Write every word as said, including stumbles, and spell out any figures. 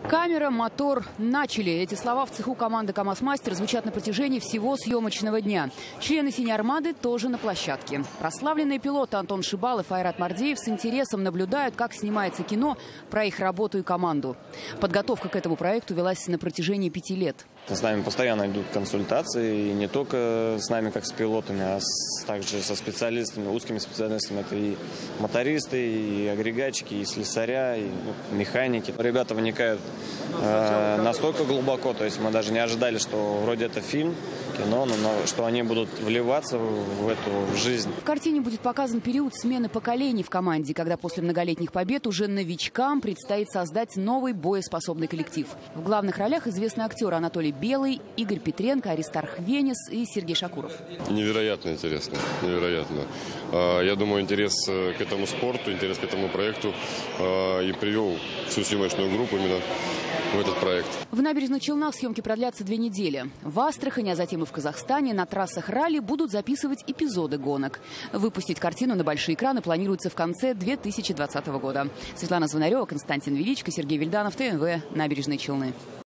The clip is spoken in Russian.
Камера, мотор, начали. Эти слова в цеху команды «КамАЗ-Мастер» звучат на протяжении всего съемочного дня. Члены «Синей армады» тоже на площадке. Прославленные пилоты Антон Шибалов и Айрат Мардеев с интересом наблюдают, как снимается кино про их работу и команду. Подготовка к этому проекту велась на протяжении пяти лет. С нами постоянно идут консультации, и не только с нами, как с пилотами, а с, также со специалистами, узкими специалистами. Это и мотористы, и агрегатчики, и слесаря, и ну, механики. Ребята вникают э, настолько глубоко, то есть мы даже не ожидали, что вроде это фильм, кино, но, но что они будут вливаться в, в эту в жизнь. В картине будет показан период смены поколений в команде, когда после многолетних побед уже новичкам предстоит создать новый боеспособный коллектив. В главных ролях известные актеры Анатолий Белый, Игорь Петренко, Аристарх Венес и Сергей Шакуров. Невероятно интересно, невероятно. Я думаю, интерес к этому спорту, интерес к этому проекту и привел всю съемочную группу именно в этот проект. В Набережных Челнах съемки продлятся две недели. В Астрахани, а затем и в Казахстане на трассах ралли будут записывать эпизоды гонок. Выпустить картину на большие экраны планируется в конце две тысячи двадцатого года. Светлана Звонарева, Константин Величко, Сергей Вильданов, ТНВ, Набережные Челны.